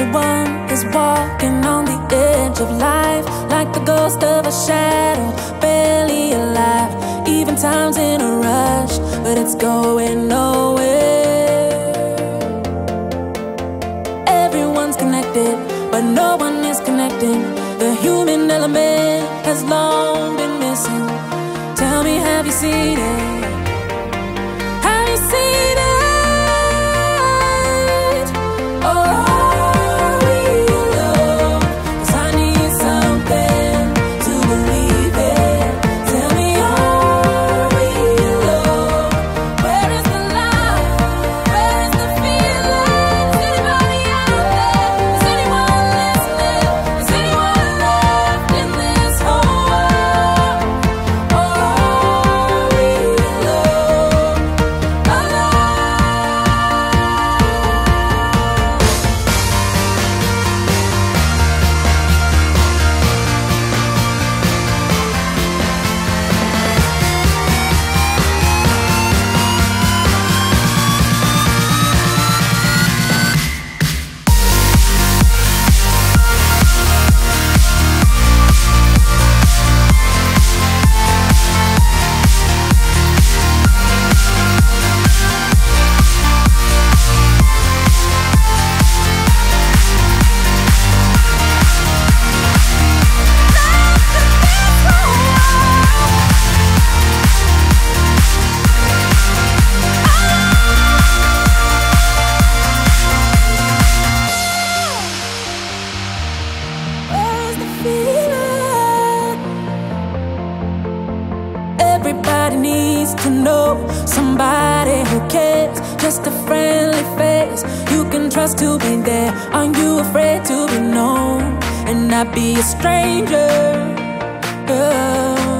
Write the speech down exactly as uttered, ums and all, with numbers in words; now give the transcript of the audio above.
Everyone is walking on the edge of life, like the ghost of a shadow, barely alive. Even time's in a rush, but it's going nowhere. Everyone's connected, but no one is connecting. The human element has long been missing. Tell me, have you seen it? Have you seen it? Or are we alone? 'Cause I need something to believe in. Tell me, are we alone? Where is the love? Where is the feeling? Is anybody out there? Is anyone listening? Is anyone left in this whole world? Or are we alone? Alone. Where's the feeling? Everybody needs to know somebody who cares. Just a friendly face you can trust to be there. Aren't you afraid to be known and not be a stranger? Oh.